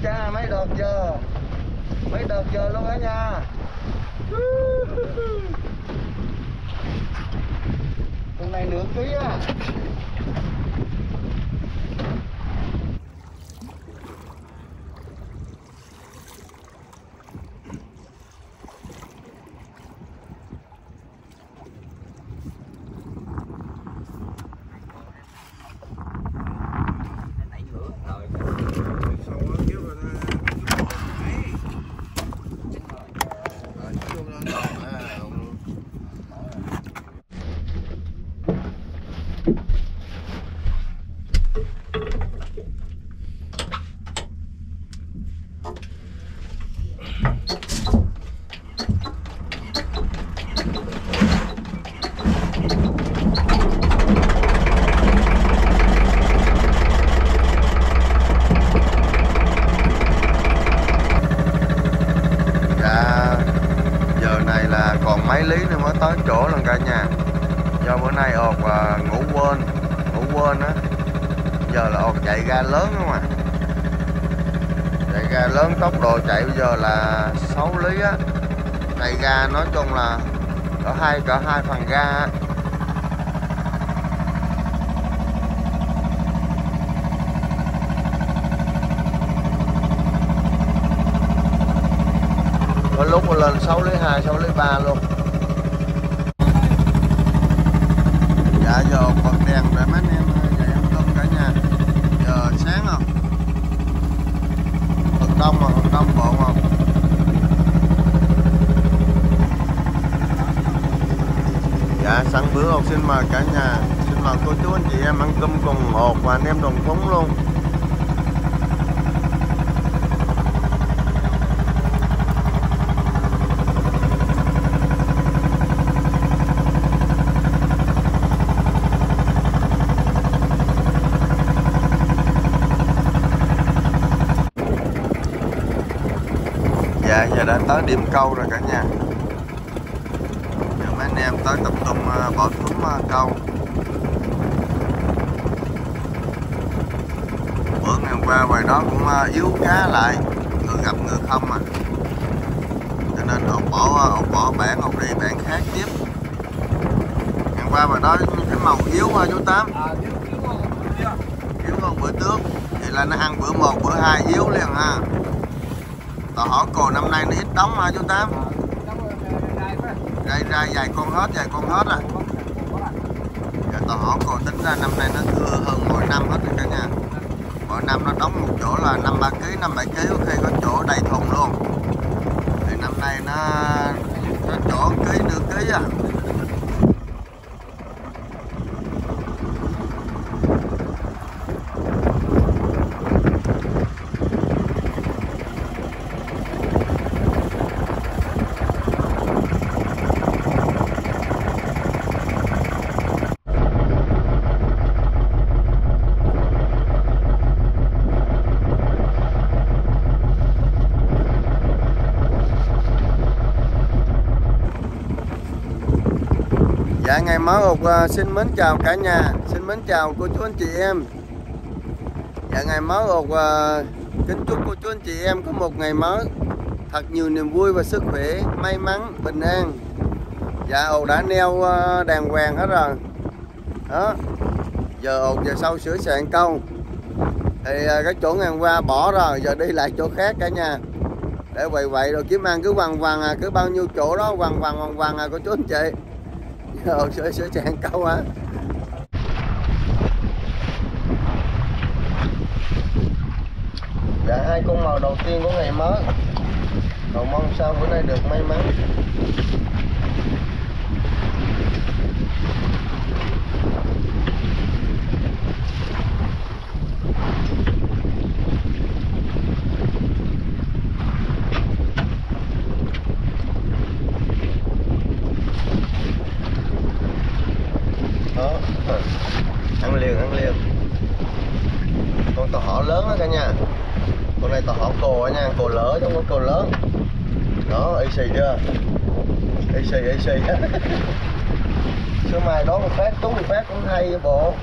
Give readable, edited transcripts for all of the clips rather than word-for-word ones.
cha, mấy đợt giờ luôn cả nhà. Con này nửa ký á. Còn mấy lý nữa mới tới chỗ lần cả nhà. Do bữa nay ột ngủ quên á. Giờ là ột chạy ga lớn không à. Chạy ga lớn, tốc độ chạy bây giờ là 6 lý á. Chạy ga nói chung là cỡ hai phần ga á. Có lúc mà lên 6 lý 2, 6 lý 3 luôn. Dạ giờ bật đèn để mấy anh em dậy ăn cơm cả nhà. Giờ sáng không? Phần đông bộn không? Dạ sẵn bữa ột xin mời cả nhà. Xin mời cô chú anh chị em ăn cơm cùng ột và anh em đồng thúng luôn. Dạ giờ đã tới điểm câu rồi cả nhà. Giờ mấy anh em tới tập trung bỏ thúng câu. Bữa ngày hôm qua ngoài đó cũng yếu cá lại, người gặp người không à. Cho nên ông bỏ bảng, ông đi bảng khác tiếp. Ngày hôm qua ngoài đó cái màu yếu ha chú Tám. Yếu hơn bữa trước. Vậy là nó ăn bữa 1, bữa 2 yếu liền ha. Tàu hỏ cồ năm nay nó ít đóng hả chú Tám? Đây ra vài con hết à. Giờ tàu hỏ cồ tính ra năm nay nó thưa hơn mỗi năm hết rồi cả nhà. Mỗi năm nó đóng một chỗ là 5-3 kg, 5-7 kg, có khi có chỗ đầy thùng luôn. Thì năm nay nó chỗ ký nửa ký à. Dạ ngày mới ột xin mến chào cả nhà, xin mến chào cô chú anh chị em. Dạ ngày mới ột kính chúc cô chú anh chị em có một ngày mới thật nhiều niềm vui và sức khỏe, may mắn, bình an. Dạ ột đã neo đàng hoàng hết rồi. Đó. Giờ ột giờ sau sửa soạn câu. Thì cái chỗ ngày hôm qua bỏ rồi, giờ đi lại chỗ khác cả nhà. Để quậy rồi kiếm ăn cứ quằn cứ bao nhiêu chỗ đó quằn cô chú anh chị. Sửa chạng câu hả? Dạ hai con màu đầu tiên của ngày mới. Cầu mong sao bữa nay được may mắn. Đó. Ăn liền con tàu hỏ lớn đó cả nhà. Con này tàu hỏ cồ nha, cồ lỡ chứ không có cồ lớn. Đó, y xì chưa? Y xì sữa mai đón một phát trúng một phát cũng hay với bộ.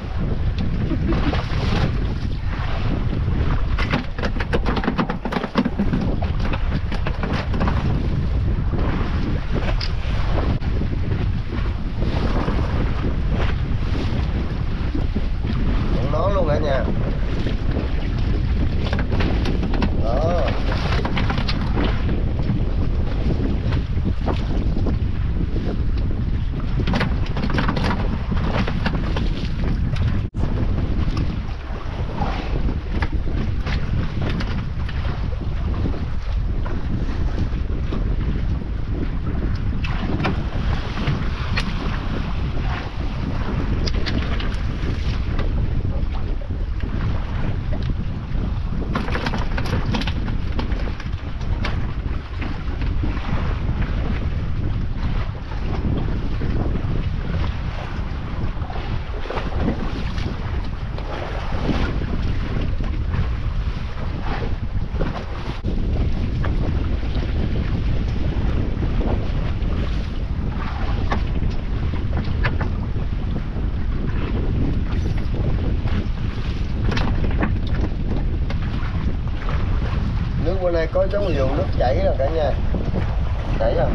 bên này có dấu hiệu nước chảy rồi cả nhà. Chảy rồi.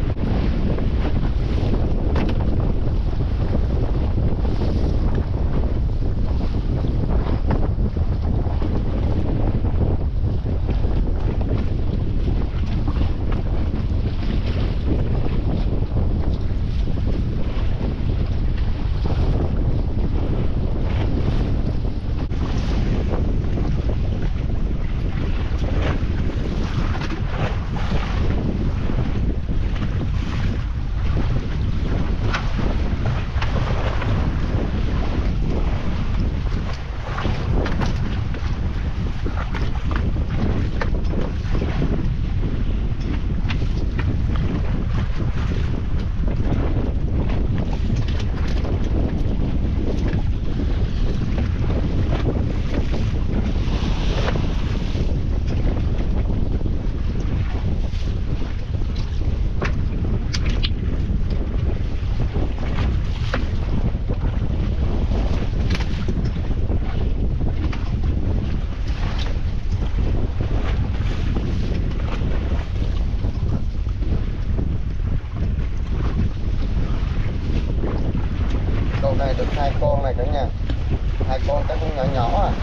Này được 2 con này cả nhà, 2 con chắc cũng nhỏ nhỏ à.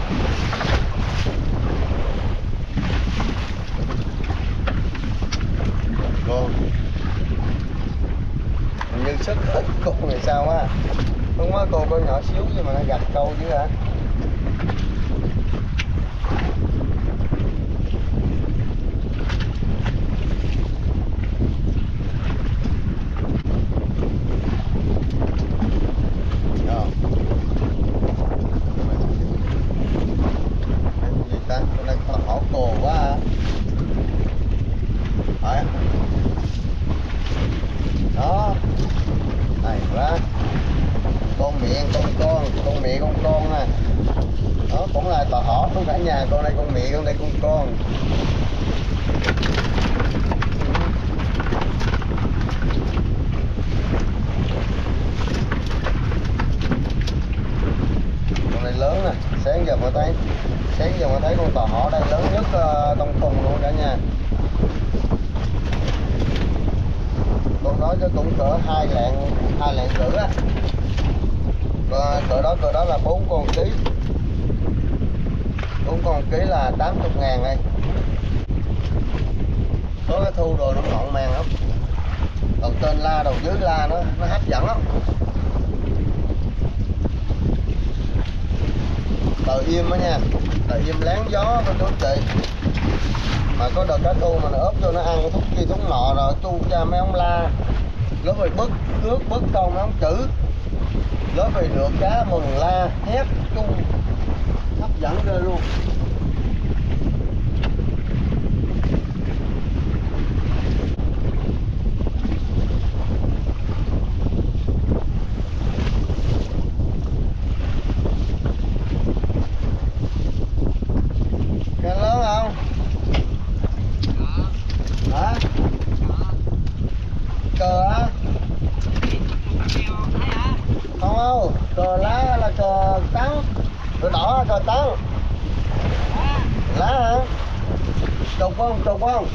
Con hình như sức ít con này sao á, không có con nhỏ xíu gì mà nó gạch câu chứ hả. Đó, này ra con mẹ con nè, đó cũng là tò hỏ luôn cả nhà. Con đây con mẹ, con đây con. Con này lớn nè, sáng giờ mà thấy con tò hỏ đây lớn nhất trong cùng luôn cả nhà. Con đó chứ cũng cỡ 2 lạng rưỡi á. Cỡ đó là 4 con ký. 4 con ký là 80.000 đây. Có cái thu rồi nó ngọn màng lắm. Đầu trên la, đầu dưới la nó hấp dẫn lắm. Tờ im á nha, tờ im láng gió con chú chị. Mà có đợt cá thu mà nó ốp vô nó ăn thuốc kia thuốc nọ rồi tu cha mấy ông la. Lớp về bứt câu mấy ông chữ. Lớp về được cá mừng la hét tu hấp dẫn ghê luôn. Cá lớn không? Hả? Cờ á? Không, cờ lá là cờ trắng, cờ đỏ là cờ trắng. Lá hả? Trục không?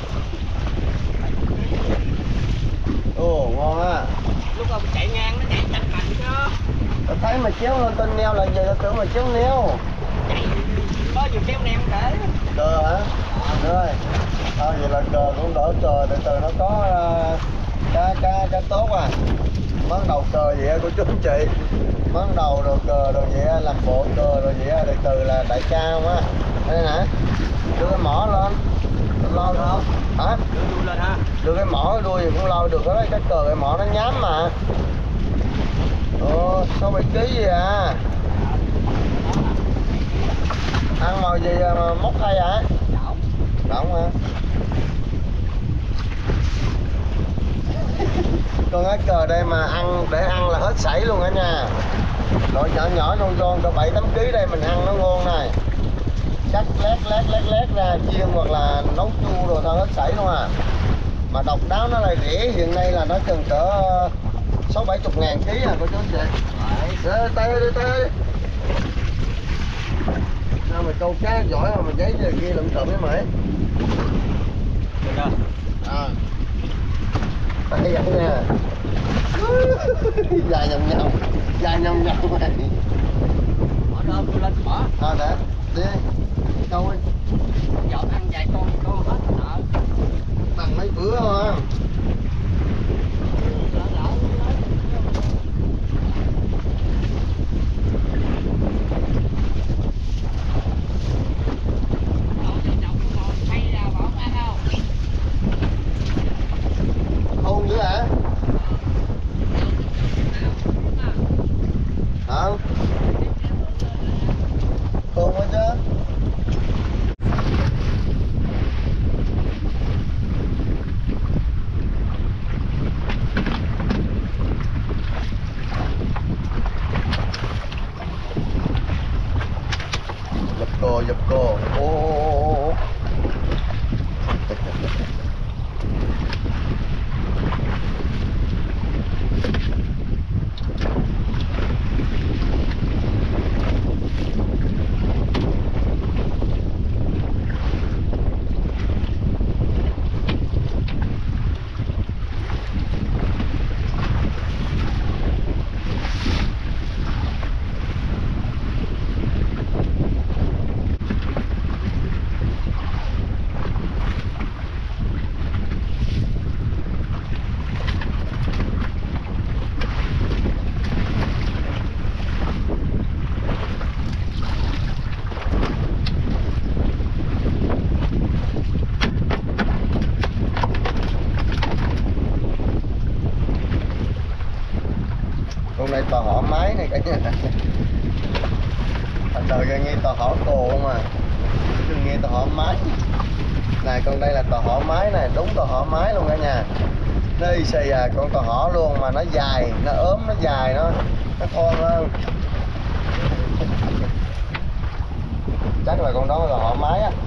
Ồ, ngon á. Lúc ông chạy ngang nó chạy chặt mạnh chứ. Tôi thấy mà chéo lên tên neo là gì, tôi tưởng mà chéo neo. Chạy có gì kéo neo để. Cờ hả? Rồi. Vậy là cờ cũng đỡ cờ, từ nó có cá tốt à. Món đầu cờ vậy á của chú anh chị. Món đầu rồi cờ rồi vậy á, làm bộ cờ rồi vậy á, từ là đại cao á. Đây nè. Đưa cái mỏ lên. Lo được không? Hả? Đưa đuôi lên ha. Đưa cái mỏ đuôi thì cũng lôi được đó, cái cờ cái mỏ nó nhám mà. Ồ, 6-7 kg gì à. Ăn màu gì mà móc hay hả? Đọng hả? Con ếch cờ đây mà để ăn là hết sảy luôn cả nhà. Loại nhỏ non cỡ 7-8 kg đây mình ăn nó ngon này. Cắt lét ra chiên hoặc là nấu chua rồi thôi hết sảy luôn à. Mà độc đáo nó lại rẻ, hiện nay là nó chừng cỡ 60-70 ngàn ký à cô chú anh chị. Tay đi. sao mày câu cá giỏi mà giấy giờ kia lụm trộm với mày. Được chưa? Tay vậy nha. Dài nhồng nhồng. Dài nhồng nhồng mày. Bỏ rơm tôi lên bỏ. Để đi câu đi. Dọn ăn vài con hết nợ. Bằng mấy bữa không? Khôn dữ hả? Hả? Khôn quá chứ. Giật cô. Ô. Con này tò hỏ máy này cả nhà. Thành đời nghe tò hỏ cồ không à. Chứ nghe tò hỏ máy. Này con đây là tò hỏ máy này, đúng tò hỏ máy luôn cả nhà. Nó y xì à, con tò hỏ luôn mà nó dài, nó ốm, nó dài, nó thon hơn. Chắc là con đó là hỏ máy á.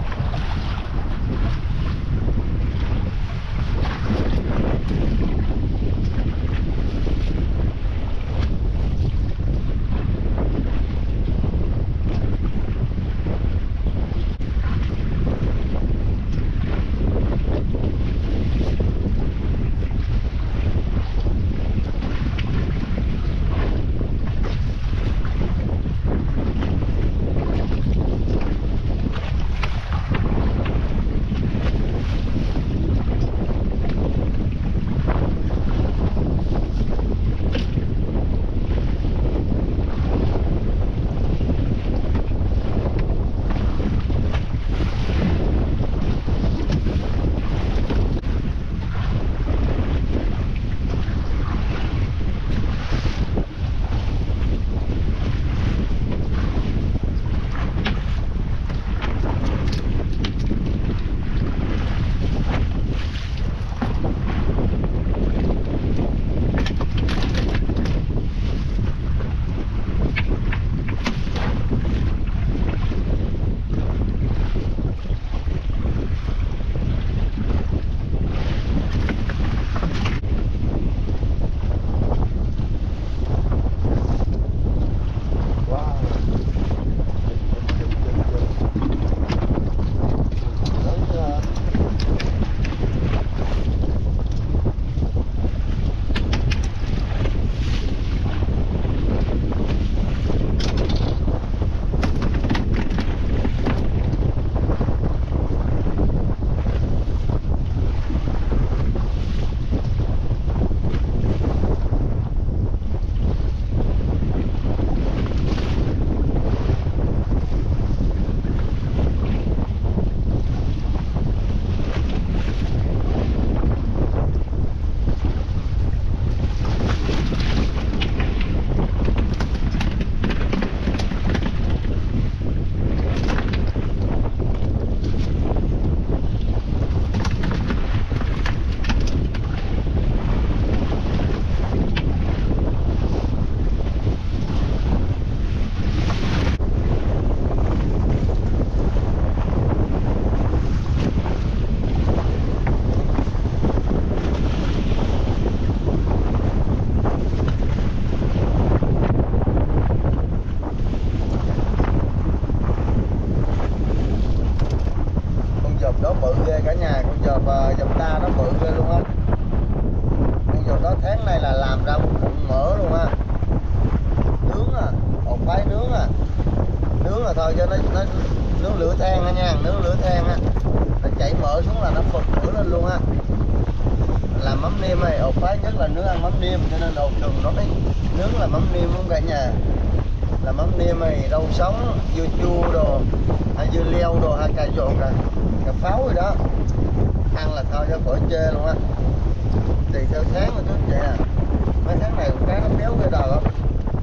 bự ghê cả nhà, con dòm dòm ta nó bự ghê luôn á. Con dòm đó tháng này là làm ra một bụng mỡ luôn á. Nướng à, hột phái nướng à. Nướng là thôi cho nó nướng lửa than á nha, nướng lửa than á. Nó chảy mỡ xuống là nó phật mỡ lên luôn á. Làm mắm nêm này, ột phái nhất là nướng ăn mắm nêm, cho nên ột đừng nói nướng là mắm nêm luôn cả nhà. Là mắm nêm này, rau sống, dưa chua đồ, hay dưa leo đồ, hay cà rốt à, cà pháo rồi đó. Ăn là thôi cho khỏi chê luôn á. Tùy theo tháng mà chú chị à. Mấy tháng này con cá nó béo cái đầu lắm.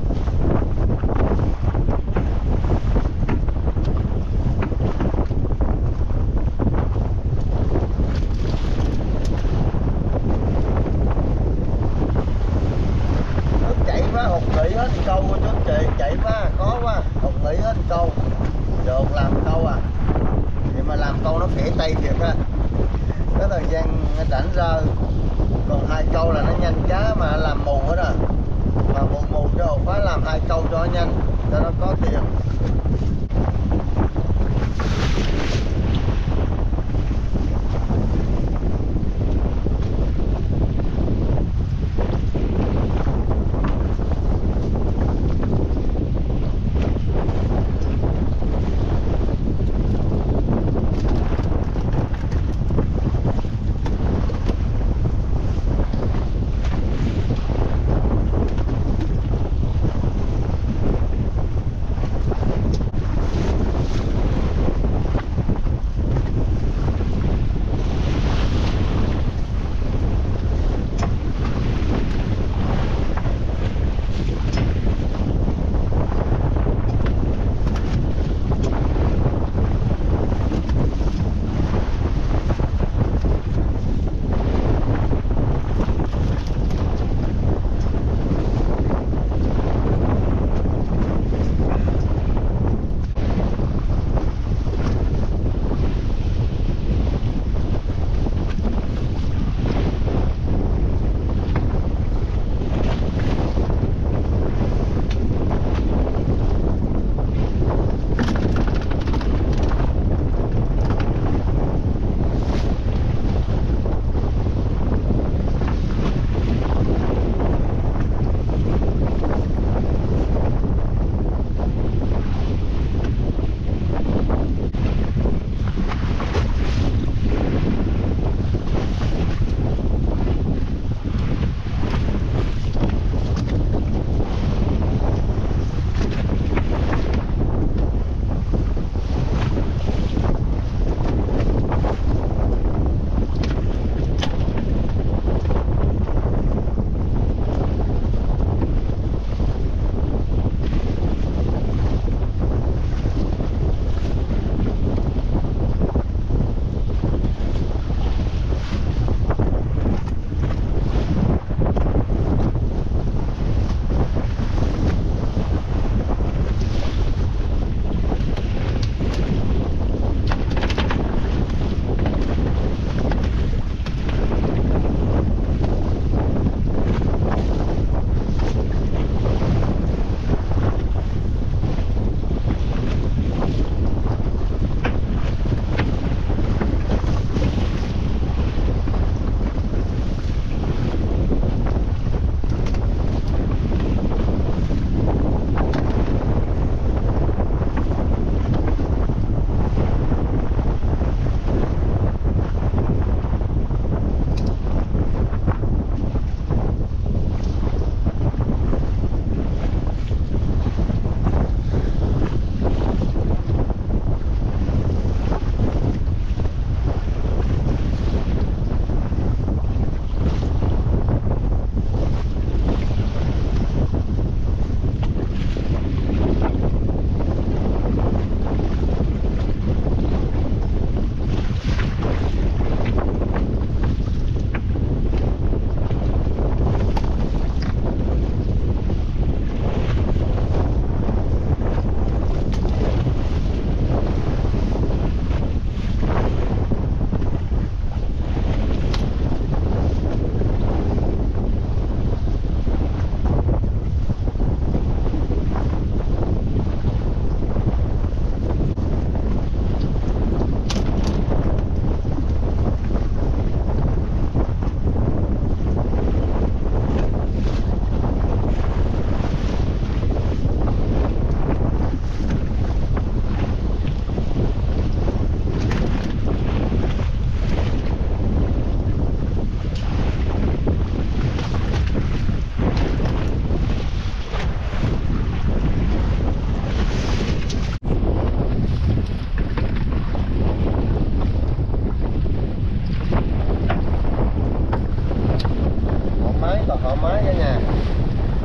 Hụt nghỉ hết câu của chú chị, chạy quá khó quá, hụt nghỉ hết câu, được làm câu à, thì mà làm câu nó phể tay thiệt á, cái thời gian rảnh ra còn 2 câu là nó nhanh cá mà làm mù hết à, mà mù cho phải làm 2 câu cho nó nhanh, cho nó có tiền.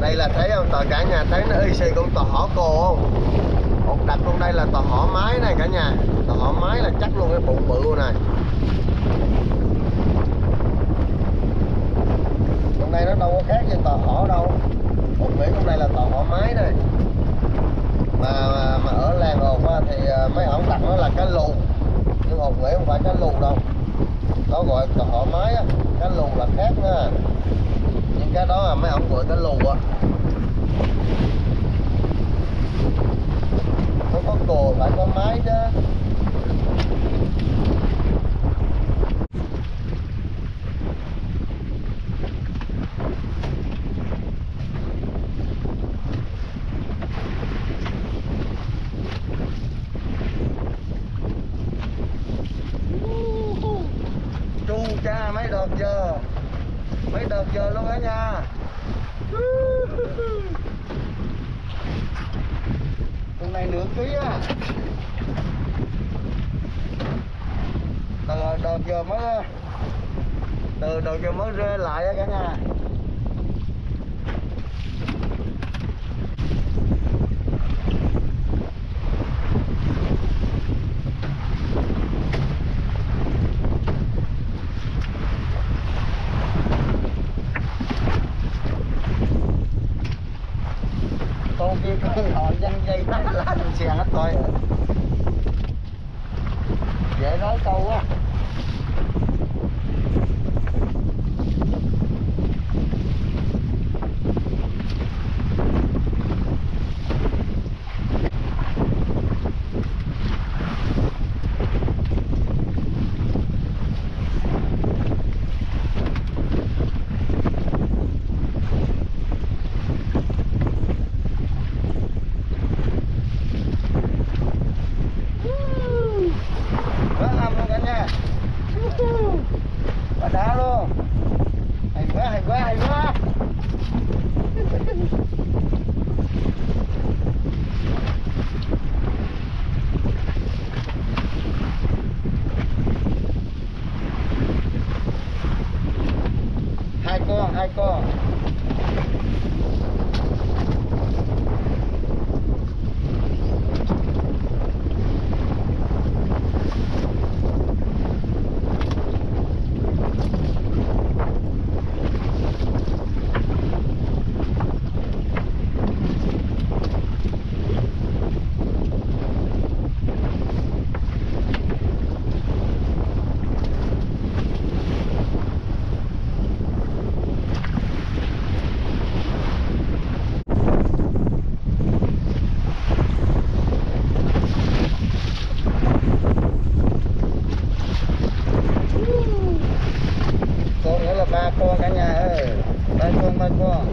Đây là thấy không, cả nhà thấy nó y xì con tò hỏ cồ không? Một đặt con đây là tò hỏ mái này cả nhà. Tò hỏ mái là chắc luôn, cái bụng bự luôn này. Con đây nó đâu có khác với tò hỏ đâu. Một nghĩ con đây là tò hỏ mái này. Mà ở làng ồn thì mấy ổng đặt nó là cá lù. Nhưng ồn nghĩ không phải cá lù đâu. Nó gọi tò hỏ mái á, cá lù là khác nha. Nhưng cái đó là mấy ổng gọi cá lù á. Nó có cồ phải có mái chứ. Chu cha mấy đợt giờ luôn á nha. Con này nửa ký á. Đợt giờ mới rê lại á cả nhà. Con kia con họ dân dây tắt lá thành xèn hết coi rồi. Dễ nói câu á. Quá đá luôn. Hay quá. Hai con. Con nữa là 3 con cả nhà ơi. 3 con.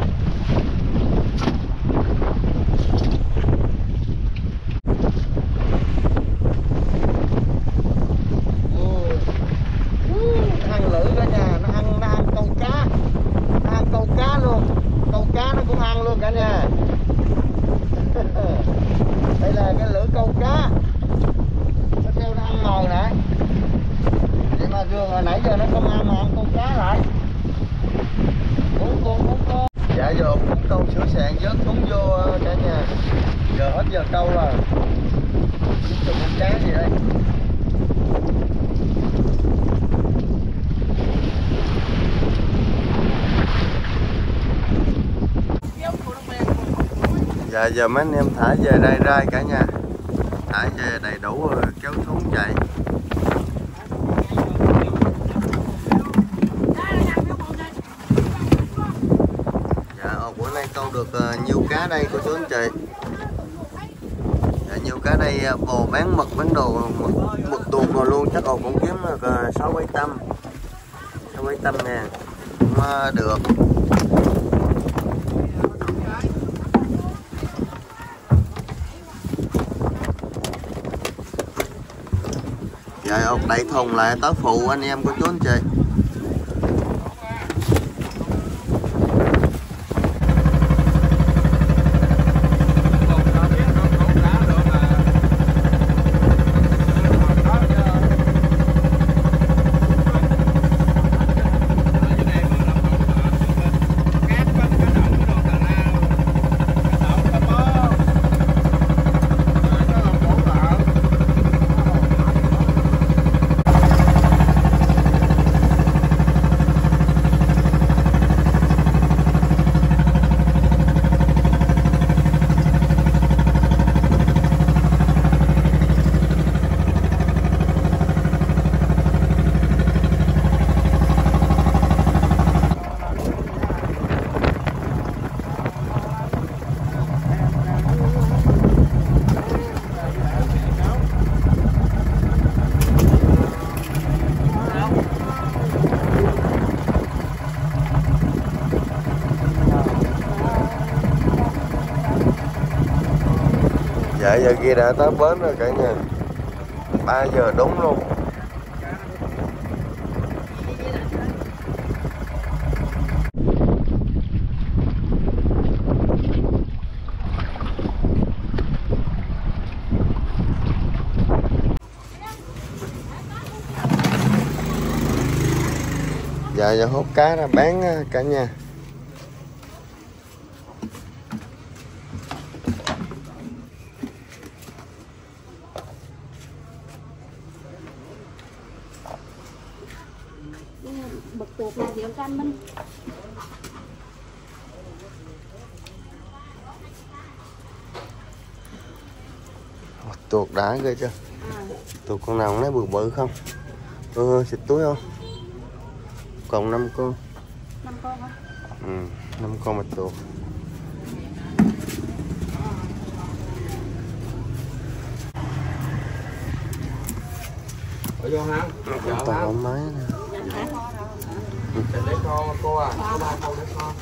Ăn lưỡi cả nhà, nó ăn câu cá. Nó ăn câu cá luôn. Câu cá nó cũng ăn luôn cả nhà. Đây là cái lưỡi câu cá. Nó theo nó ăn mồi nè. Vậy mà vừa hồi nãy giờ nó không ăn mà ăn câu cá lại. 4 con. Dạ giờ 4 câu sửa sạn vớt xuống vô cả nhà. Giờ hết giờ câu rồi. Chụp con cá gì đây? Dạ giờ mấy anh em thả về đây rai cả nhà. Thả về đầy đủ rồi kéo xuống chạy. Dạ bữa nay câu được nhiều cá đây cô chú anh chị. Dạ, nhiều cá đây bồ bán mực bán đồ mực tuột rồi luôn, chắc cũng kiếm được 6-7 tâm ngàn cũng được. Dạ đẩy thùng lại tới phụ anh em cô chú anh chị. giờ kia đã tới bến rồi cả nhà. 3 giờ đúng luôn. Giờ hút cá ra bán cả nhà. Bật tuột là Diệu Canh Minh. Tuột đã ghê chưa? Tuột con nào cũng lấy bự bự không? Xịt túi không? Còn 5 con. 5 con hả? 5 con mà tuột. Ở vô hả? To máy nè. Để kho cô à, có 3 con để kho.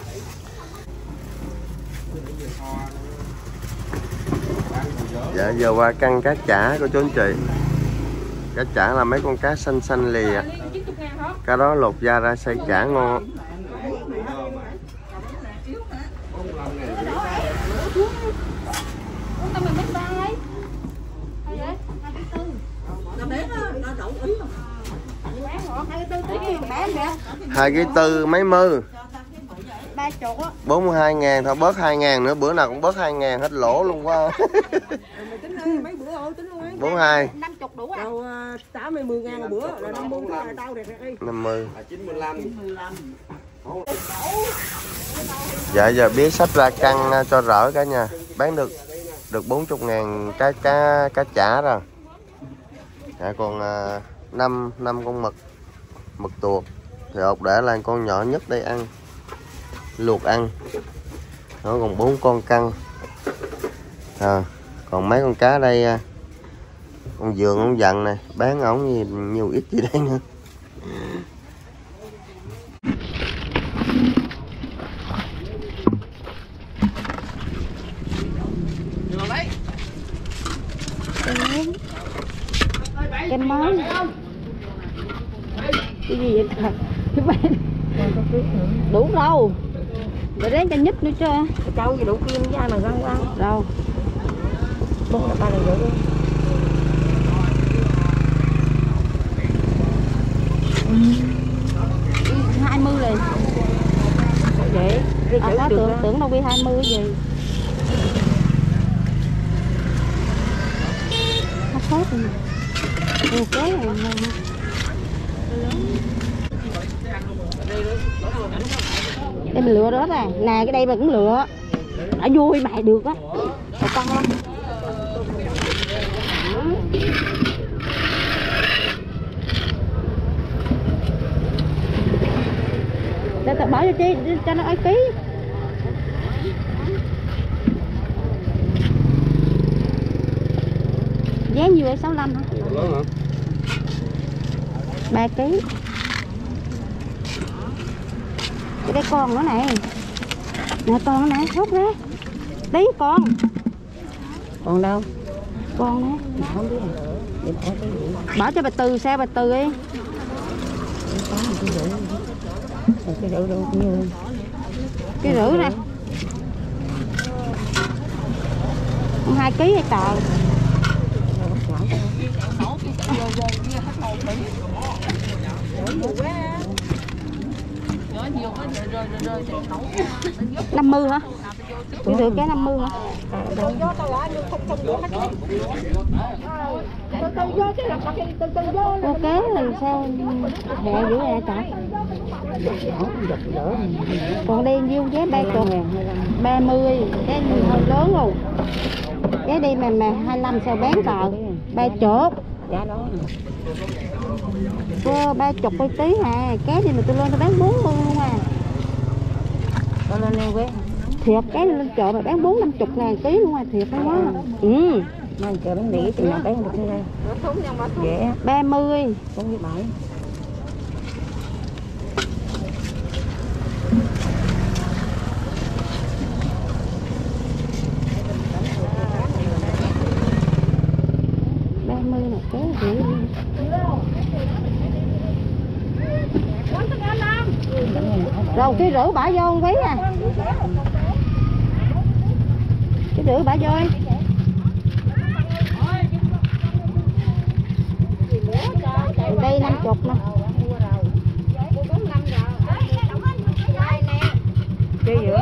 Dạ giờ qua căng cá chả của chú anh chị. Cá chả là mấy con cá xanh xanh lì à. Cá đó lột da ra xay chả ngon. Hai cái tư mấy mư 42.000 thôi, bớt 2.000 nữa, bữa nào cũng bớt 2.000 hết lỗ luôn quá. 42 50 đủ à? Đâu 80 10.000 một bữa là 50 là đau đẹp đi. 50 95. Dạ giờ biết sách ra căng cho rỡ cả nhà. Bán được 40.000 cá chả rồi. Dạ còn 5 con mực tuột thì ột để là con nhỏ nhất đây ăn, luộc ăn. Nó còn 4 con căng. Còn mấy con cá đây, con vườn con dần này bán ổng nhiều ít gì đây nữa. Kem mới. Cái gì vậy trời? Cái bạn đủ đâu. Để đến cho nhít nữa chứ. Cháu gì đủ kim với ai mà găng qua. Đâu. Bông là ba này vậy đi. 20 liền. Vậy. Tưởng đâu bị 20 cái gì. Hấp phốt rồi nè. Cái này đây mình lựa đó nè. Nè cái đây mà cũng lựa. Ở vui mày được á. Rồi con không? Để tao bỏ cho nó ấy ký. Giá nhiêu vậy? 65 hả? 3 kg. Cái con nữa này. Nè con nè, hút ra. Tí con. Còn đâu? Con nè. Không biết. Bỏ cho bà Từ, sao bà Từ đi. Cái rượu đâu nhiêu. Cái rưỡi nè. 2 kg hay tờ. Năm mươi hả? Chị được cái 50 hả? Ok thì sao mẹ giữ ra trời. Còn đi nhiêu vé 30, 30 cái hơi lớn luôn. Cái đi mà 25 sao bán tờ 30. Giá đó. Cô 30 coi tí à, cái gì mà tôi lên tôi bán 40 luôn à. Con lên neo quét. Thiệt cái lên chợ mà bán 40-50 ngàn ký luôn à, thiệt không á. Mà chợ bán đĩa thì nào bán được như đây. Dễ. 30. Cũng như 7. Rồi cái rửa bả vô một ví nè. Cái rửa bả vô. Đây 50 nè. Chưa giữa.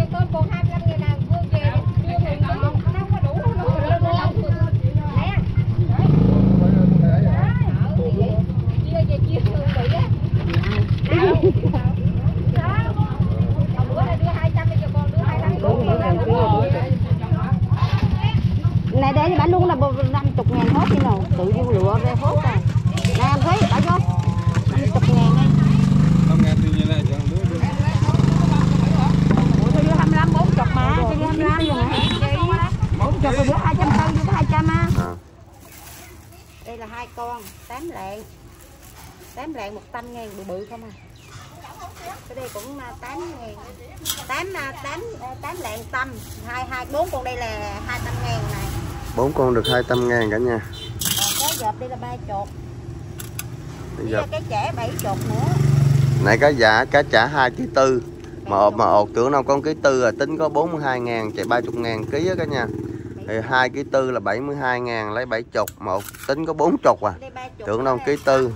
Này để cho bà luôn là 50.000 hết đi nào, tự vô lựa ra hết rồi. Nè em thấy bà vô 50.000 đi. 5.000 tự nhiên là chẳng đứa được. Ủa tôi đưa 25, 40 mà, tôi đưa 25 rồi nè. 40 rồi đưa 240, đưa 200 á. Đây là 2 con, 8 lạng. 8 lạng 100.000 bự bự không à. Cái đây cũng 8.000. 8 lạng tâm, 4 con đây là 200.000 này. 4 con được 200.000 cả nhà. Cái dợp đây là 3 chục. Bây giờ Cái chẻ 7 chục nữa. này cá giả cá chả 2,4 kg. Mà ột tưởng đâu con 1,4 kg à, tính có 42.000 chạy 30.000 ký á cả nhà. Thì 2,4 kg là 72.000 lấy 7 chục, mà ột tính có 4 chục à. Tưởng đâu 1,4 kg.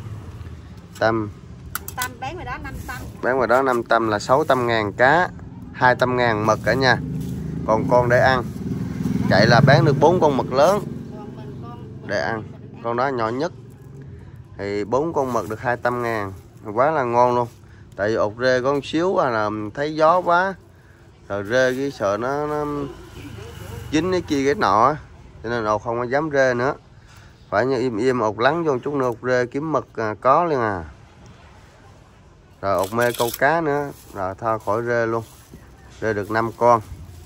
Tâm bán ngoài đó 500. Bán ngoài đó 500 là 600.000 cá, 200.000 mực cả nhà. Còn con để ăn. Chạy là bán được 4 con mực lớn để ăn. Con đó nhỏ nhất. Thì 4 con mực được 200.000. Quá là ngon luôn. Tại vì ột rê có một xíu là thấy gió quá. Rồi rê cái sợ nó dính cái kia cái nọ. Cho nên ột không có dám rê nữa. Phải như im im ột lắng vô chút nữa ột rê kiếm mực có liền à. Rồi ột mê câu cá nữa. Rồi thôi khỏi rê luôn. Rê được 5 con.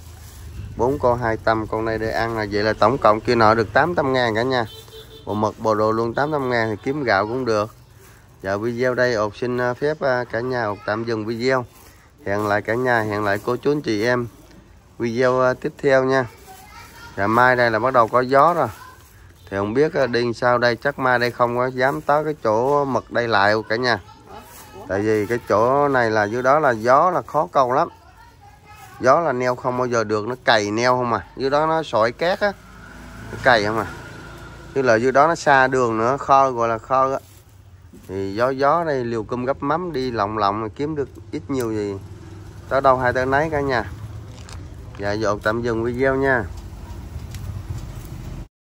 4 con 200, con này để ăn là vậy là tổng cộng kia nọ được 800.000 cả nhà. Bộ mực bộ đồ luôn 800.000 thì kiếm gạo cũng được. Giờ video đây ột xin phép cả nhà ột tạm dừng video. Hẹn lại cả nhà, hẹn lại cô chú anh chị em video tiếp theo nha. Và mai đây là bắt đầu có gió rồi. Thì không biết đi sao đây, chắc mai đây không có dám tới cái chỗ mực đây lại cả nhà. Tại vì cái chỗ này là dưới đó là gió là khó câu lắm. Gió là neo không bao giờ được, nó cày neo không à. Dưới đó nó sỏi cát á, nó cày không à. Chứ là dưới đó nó xa đường nữa, kho gọi là kho á. Thì gió đây liều cơm gấp mắm đi lọng lọng kiếm được ít nhiều gì. Tới đâu hay tới nấy cả nhà. Dạ dột tạm dừng video nha.